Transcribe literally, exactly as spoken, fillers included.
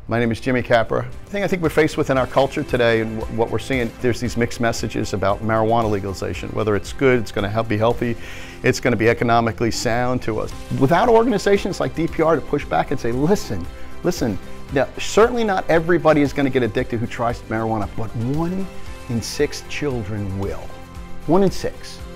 My name is Jimmy Capra. The thing I think we're faced with in our culture today, and what we're seeing, there's these mixed messages about marijuana legalization. Whether it's good, it's going to help be healthy, it's going to be economically sound to us. Without organizations like D P R to push back and say, listen, listen, now, certainly not everybody is going to get addicted who tries marijuana, but one in six children will. One in six.